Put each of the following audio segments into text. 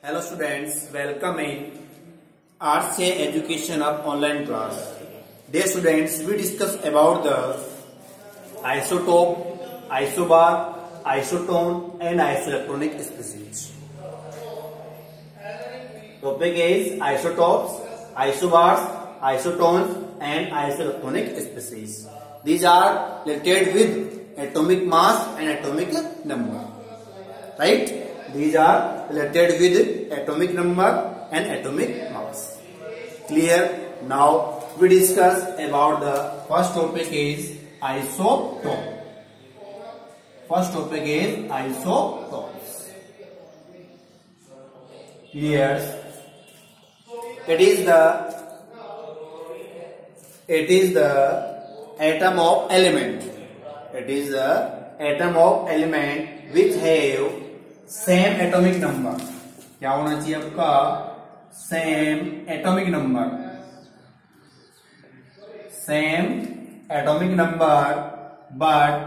Hello students, welcome in RCA Education of Online Class. Dear students, we discuss about the isotope, isobar, isotone and isoelectronic species. Topic is isotopes, isobars, isotones and isoelectronic species. These are related with atomic mass and atomic number. Right? These are related with atomic number and atomic mass. Clear? Now we discuss about the first topic is isotope. First topic is isotopes. Clear? It is the atom of element. It is the atom of element which have same atomic number. क्या होना चाहिए आपका? Same atomic number. Same atomic number but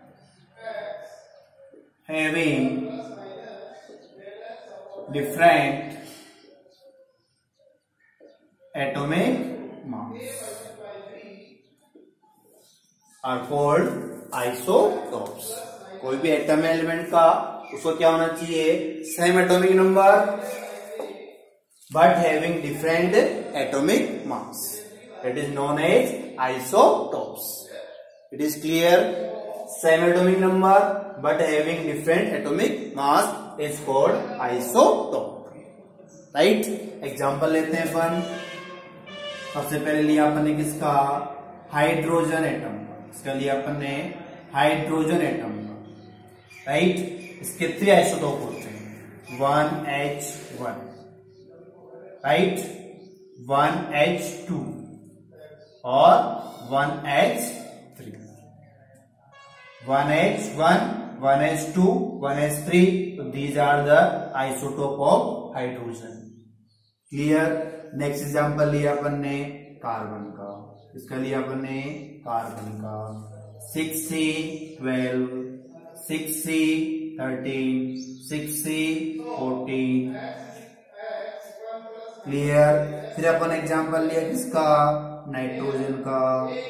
having different atomic mass are called isotopes. कोई भी atom element का उसको क्या होना चाहिए? Same atomic number but having different atomic mass. It is known as isotopes. It is clear? Same atomic number but having different atomic mass is called isotope. Right? Example लेते हैं अपन. सबसे पहले लिया अपन ने किसका? Hydrogen atom. इसका लिया अपन ने हाइड्रोजन एटम. राइट? इसके 3 आइसोटोप होते हैं. 1H1, राइट, 1H2 और 1H3. 1H1, 1H2, 1H3. तो these are the isotope of hydrogen. Clear? Next example लिया अपन ने कार्बन का. इसका लिया अपन ने कार्बन का 6C12, 6C13, 6C14. क्लियर? फिर अपन एग्जांपल लिया किसका? नाइट्रोजन का.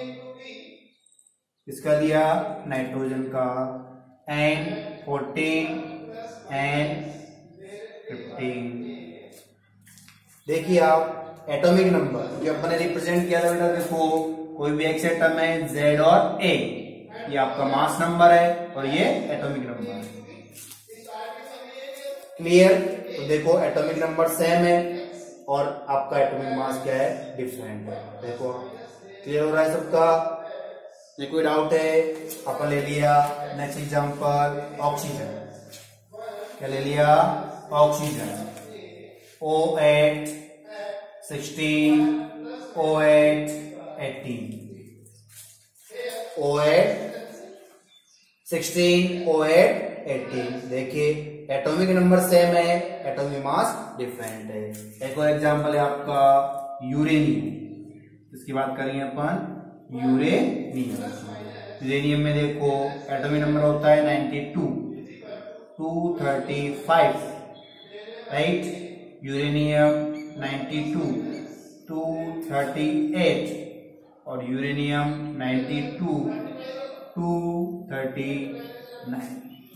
इसका लिया नाइट्रोजन का N14, N15. देखिए आप एटॉमिक नंबर जो अपन ने रिप्रेजेंट किया था बेटा. देखो कोई भी एक्स एटम है Z और A, ये आपका मास नंबर है और ये एटॉमिक नंबर है. क्लियर? तो देखो एटॉमिक नंबर सेम है और आपका एटॉमिक मास क्या है? डिफरेंट है. देखो क्लियर हो रहा है सबका? ये कोई डाउट है? अपन ले लिया नेक्स्ट एग्जांपल ऑक्सीजन. क्या ले लिया? Oxygen. O8 16, O8 18. O8 16, O8 18. देखिए एटॉमिक नंबर सेम है, एटॉमिक मास डिफरेंट है. एक और एग्जांपल है आपका यूरेनियम. इसकी बात करेंगे अपन. यूरेनियम. यूरेनियम में देखो एटॉमिक नंबर होता है 92, 235. राइट? यूरेनियम 92, 238 और uranium 92, 239.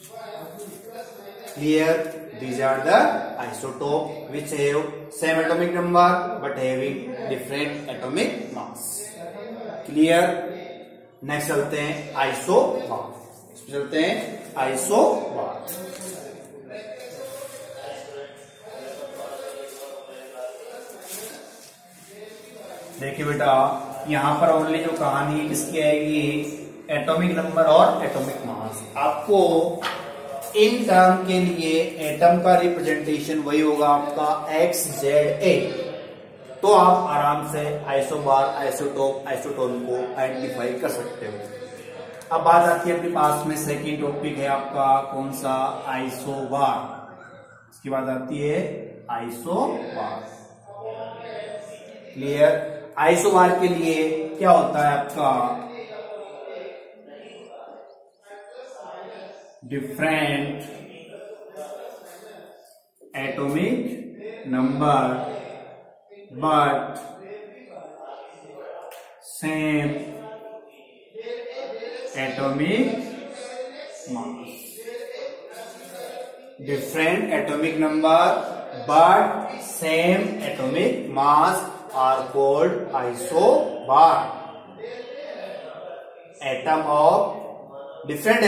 Clear? These are the isotope which have same atomic number but having different atomic mass. Clear? Next चलते हैं आइसोबार. चलते हैं आइसोबार. देखिए बेटा यहाँ पर ओनली जो कहानी है किसकी आएगी? एटॉमिक नंबर और एटॉमिक मास. आपको इन टर्म के लिए एटम का रिप्रेजेंटेशन वही होगा आपका XZA. तो आप आराम से आइसोबार, आइसोटोप, आइसोटोन को आइडेंटिफाई कर सकते हो. अब बात आती है अपने पास में सेकेंड टॉपिक है आपका कौन सा? आइसोबार. इसकी बात आती है आइसोबार. क्लियर? आइसोबार के लिए क्या होता है आपका? different atomic number but same atomic mass. Different atomic number but same atomic mass are called isobar. Atom of different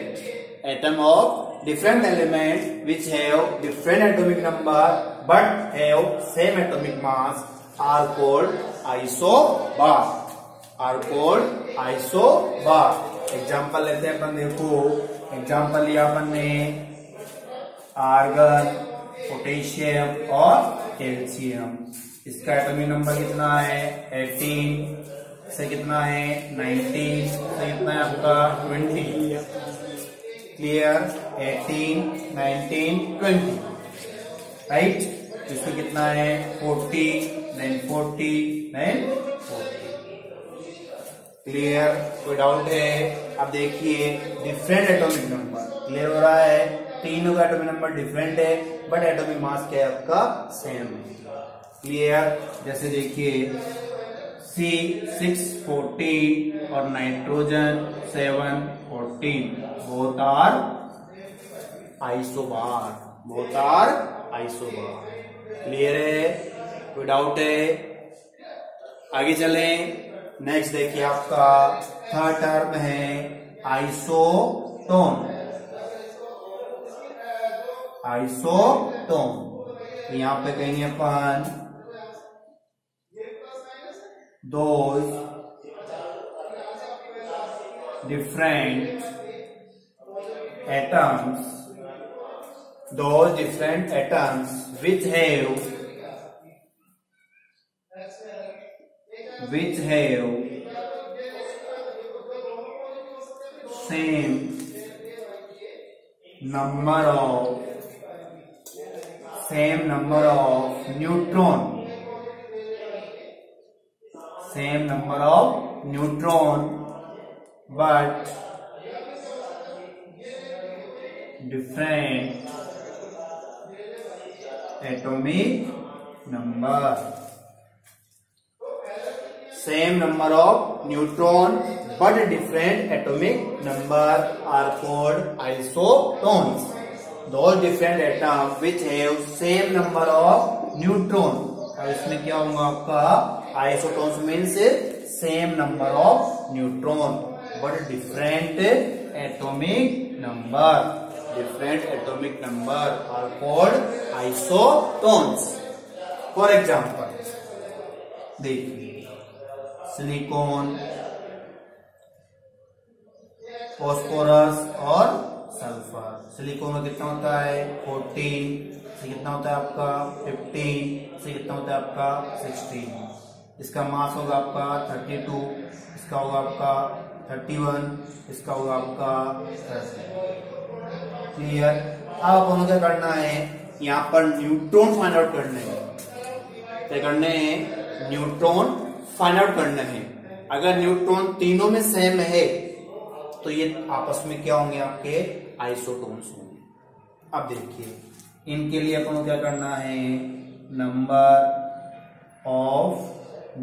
element which have different atomic number but have same atomic mass are called isobar। Example लेते हैं अपन। देखो example लिया अपन ने argon, potassium और calcium. इसका atomic number कितना है 18, से कितना है 19, से कितना है आपका 20। क्लियर? 18, 19, 20 राइट। इसमें कितना है 40, देन 40, देन 40। क्लियर? कोई डाउट है? अब देखिए डिफरेंट एटॉमिक नंबर। क्लियर हो रहा है? तीनों का एटॉमिक नंबर डिफरेंट है बट एटॉमिक मास क्या है आपका सेम है। क्लियर? जैसे देखिए C614 और nitrogen 714 both are isobar. Clear है? कोई डाउट है? आगे चलें। नेक्स्ट देखिए आपका थर्ड टर्म है आइसोटोन। यहां पे कहेंगे अपन those different atoms which have same number of neutron, but different atomic number। Same number of neutron but different atomic number are called isotones। Those different atoms which have same number of neutron। और इसमें क्या होगा आपका isotones means same number of neutron but different atomic number are called isotones. For example देखिए silicon, phosphorus और sulphur. Silicon में कितना होता है 14, से कितना होता है आपका 15, से कितना होता है आपका 16। इसका मास होगा आपका 32, इसका होगा आपका 31, इसका होगा आपका 30। क्लियर? अब अपन क्या करना है यहाँ पर न्यूट्रॉन फाइंड आउट करने हैं। क्या करने हैं? न्यूट्रॉन फाइंड आउट करना है। अगर न्यूट्रॉन तीनों में सेम है तो ये आपस में क्या होंगे आपके आइसोटोन्स होंगे। अब देखिए इनके लिए अपन को क्या करना है नंबर ऑफ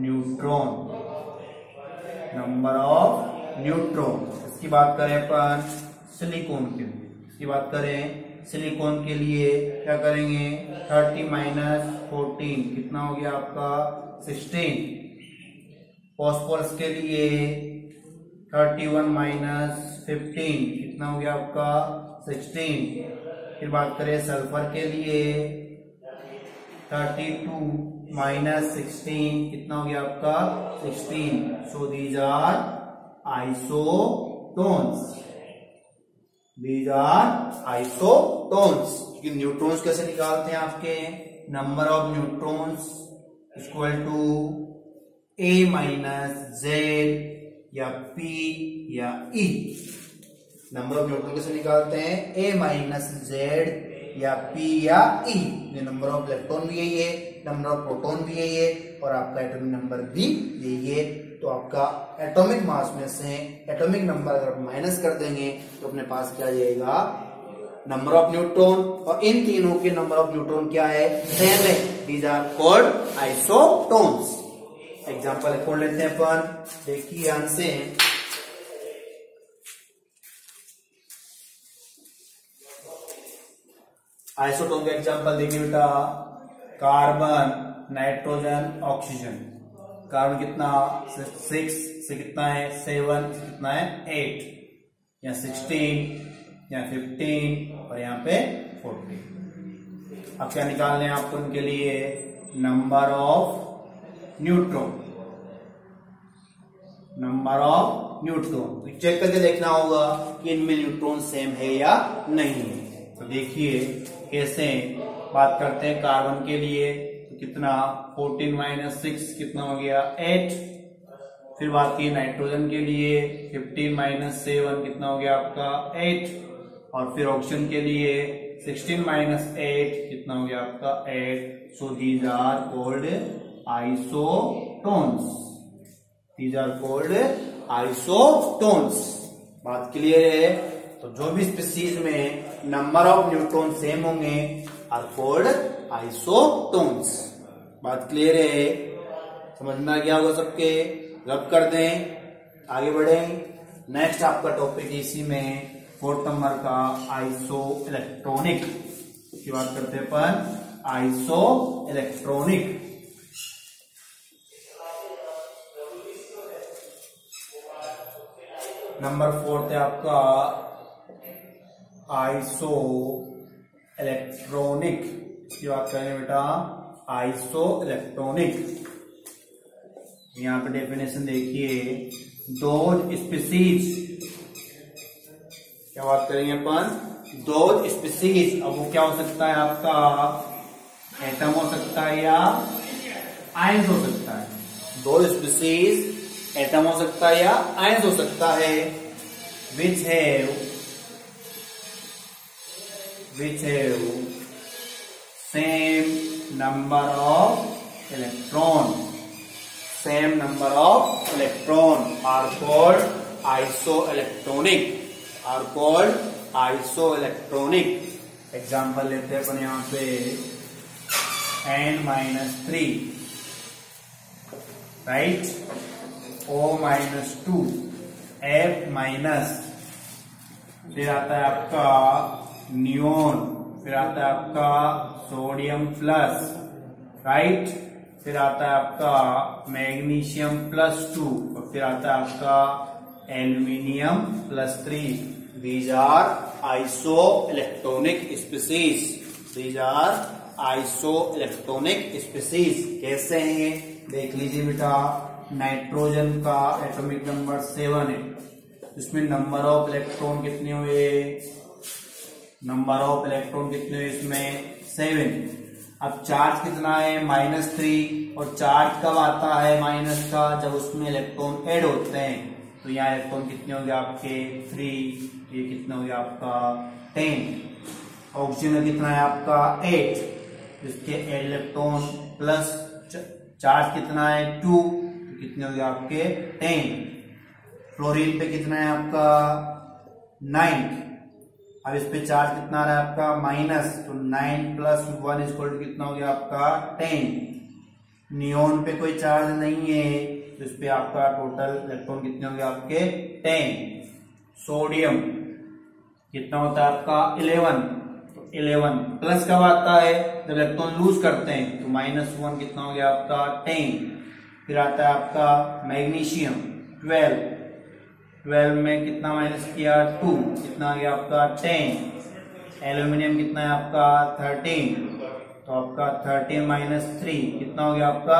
न्यूट्रॉन। इसकी बात करें अपन सिलिकॉन के लिए। सिलिकॉन के लिए क्या करेंगे 30 माइनस 14 कितना हो गया आपका 16। फॉस्फोरस के लिए 31 माइनस 15 कितना हो गया आपका 16। फिर बात करें सल्फर के लिए 32 माइनस 16 कितना हो गया आपका 16। So these are isotones. क्योंकि न्यूट्रॉन्स कैसे निकालते हैं आपके number of neutrons equal to A minus Z या P या E। नंबर ऑफ न्यूट्रॉन कैसे निकालते हैं A माइनस Z या P या E। नंबर ऑफ इलेक्ट्रॉन भी यही है, नंबर ऑफ प्रोटॉन भी यही है और आपका एटॉमिक नंबर भी यही है। तो आपका एटॉमिक मास में से एटॉमिक नंबर अगर आप माइनस कर देंगे तो अपने पास क्या आ जाएगा नंबर ऑफ न्यूट्रॉन, और इन तीनों के नंबर ऑफ न्यूट्रॉन क्या है, सेम है। These are called isotones. Example खोल लेते हैं अपन, देखिए ध्यान से। आइसोटोन का एग्जाम्पल देखिए बेटा, कार्बन, नाइट्रोजन, ऑक्सीजन। कार्बन कितना 6 से कितना है 7 से कितना है 8, यहाँ 16, यहाँ 15 और यहाँ पे 14। अब क्या निकालने हैं आपको उनके लिए, number of neutron, number of neutron. तो चेक करके देखना होगा कि इनमें न्यूट्रॉन सेम है या नहीं है। तो देखिए कैसे बात करते हैं कार्बन के लिए, तो कितना 14 माइनस 6 कितना हो गया 8। फिर बात की नाइट्रोजन के लिए, 15 माइनस 7 कितना हो गया आपका 8। और फिर ऑक्सीजन के लिए 16 माइनस 8 कितना हो गया आपका 8। So these are called isotones, these are called isotones. बात क्लियर है। तो जो भी स्पीशीज में नंबर ऑफ न्यूट्रॉन सेम होंगे आर कॉल्ड आइसोटोन्स। बात क्लियर है, समझ में आ गया होगा सबके। रब कर दें, आगे बढ़े। नेक्स्ट आपका टॉपिक इसी में 4th नंबर का आइसो इलेक्ट्रॉनिक की बात करते हैं अपन। आइसो इलेक्ट्रॉनिक, नंबर 4 है आपका आइसो इलेक्ट्रॉनिक की बात करेंगे बेटा। आइसो इलेक्ट्रॉनिक, यहाँ पे डेफिनेशन देखिए, दोज स्पीशीज, क्या बात करेंगे अपन, दोज स्पीशीज। अब वो क्या हो सकता है आपका, एटम हो सकता है या आयंस हो सकता है। दोज स्पीशीज एटम हो सकता है या आयंस हो सकता है। Which have same number of electron, same number of electron are called isoelectronic, are called isoelectronic. Example लेते हैं अपन यहाँ पे N-3, राइट, O-2, F-, फिर आता है आपका नियोन, फिर आता है आपका सोडियम प्लस, राइट, फिर आता है आपका मैग्नीशियम +2 और फिर आता है आपका aluminium +3। These are isoelectronic species, these are isoelectronic species. कैसे हैं देख लीजिए बेटा। नाइट्रोजन का एटॉमिक नंबर 7 है, इसमें नंबर ऑफ इलेक्ट्रॉन कितने हुए, नंबर ऑफ इलेक्ट्रॉन कितने हुए इसमें 7। अब चार्ज कितना है -3, और चार्ज कब आता है माइनस का, जब उसमें इलेक्ट्रॉन ऐड होते हैं। तो यहाँ इलेक्ट्रॉन कितने हो गए आपके 3, ये कितना हो गया आपका 10। ऑक्सीजन में कितना है आपका 8, इसके इलेक्ट्रॉन प्लस चार्ज कितना है 2, तो कितने हो गए आपके 10। फ्लोरीन पे कितना है आपका 9, अब इस पे चार्ज कितना आ रहा है आपका माइनस, तो 9 + 1 = कितना हो गया आपका 10। नियोन पे कोई चार्ज नहीं है, तो इस पे आपका टोटल इलेक्ट्रॉन कितने हो गए आपके 10। सोडियम कितना होता है आपका 11, तो 11 प्लस कब आता है, जब इलेक्ट्रॉन लूज करते हैं, तो -1 कितना हो गया आपका 10। फिर आता है आपका मैग्नीशियम 12 में कितना माइनस किया 2, कितना आ गया आपका 10। एल्यूमिनियम कितना है आपका 13, तो आपका 13 - 3 कितना हो गया आपका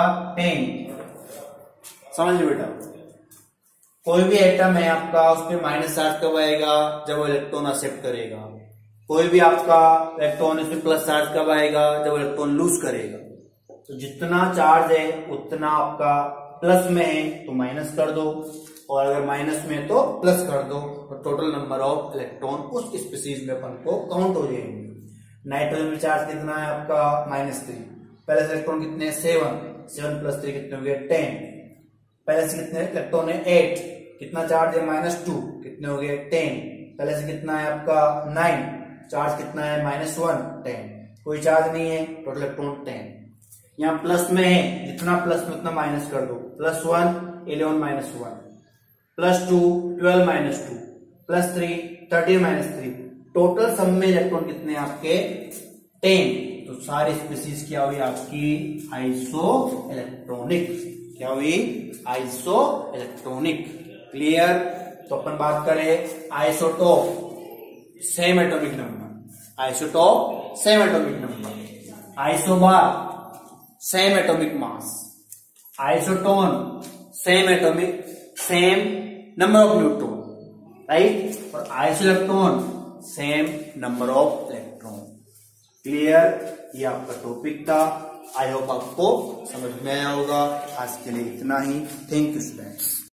10। समझ लो बेटा, कोई भी एटम है आपका, उस पर माइनस चार्ज कब आएगा, जब वो इलेक्ट्रॉन एक्सेप्ट करेगा। कोई भी आपका इलेक्ट्रॉन, इस पर प्लस चार्ज कब आएगा, जब इलेक्ट्रॉन लूज करेगा। तो जितना चार्ज है उतना आपका प्लस में है तो माइनस कर दो, और अगर माइनस में है तो प्लस कर दो, तो टोटल नंबर ऑफ इलेक्ट्रॉन उस स्पीशीज में अपन को काउंट हो जाएंगे। नाइट्रोजन में चार्ज कितना है आपका -3, पहले से इलेक्ट्रॉन कितने 7 + 3 कितने हो गए 10। पहले से कितने इलेक्ट्रॉन है 8, कितना चार्ज है -2, कितने हो गए 10। पहले से कितना है आपका 9, चार्ज कितना है -1 10, कोई चार्ज नहीं है, टोटल इलेक्ट्रॉन 10। यहाँ प्लस में है, जितना प्लस में उतना माइनस कर दो, +1 11 -1, +2 12 -2, +3 13 -3, टोटल सम में इलेक्ट्रॉन कितने आपके 10। तो सारी स्पीसीज क्या हुई आपकी आइसो इलेक्ट्रॉनिक, क्या हुई आइसो इलेक्ट्रॉनिक। क्लियर। तो अपन बात करें isotope same atomic number, isotope same atomic number, isobar same atomic mass, isotone same atomic same number of neutron, right, और isoelectron same number of electron. Clear. ये आपका topic था। आई होप आपको समझ में आया होगा। आज के लिए इतना ही। Thank you students.